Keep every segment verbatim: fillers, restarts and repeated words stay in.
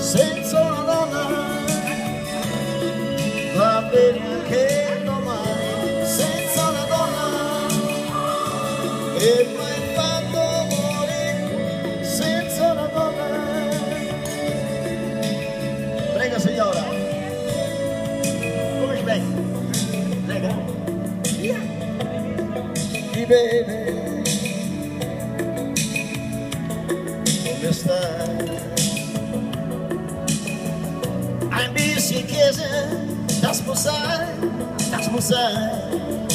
senza una donna, va bene anche domani, senza una donna, e poi quando muori, senza una donna. Prego signora, come stai? Prego. Chi bene, come stai? Ein bisschen Käse, das muss sein, das muss sein.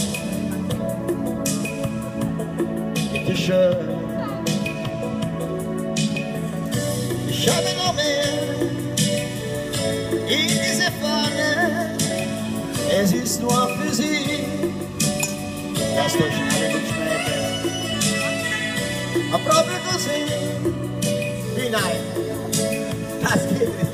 Bitte schön. Ich habe noch mehr in diese Pfanne. Es ist nur für Sie. Lasst euch alle nicht schmecken. Ma proprio così. Wie nein. Das geht nicht.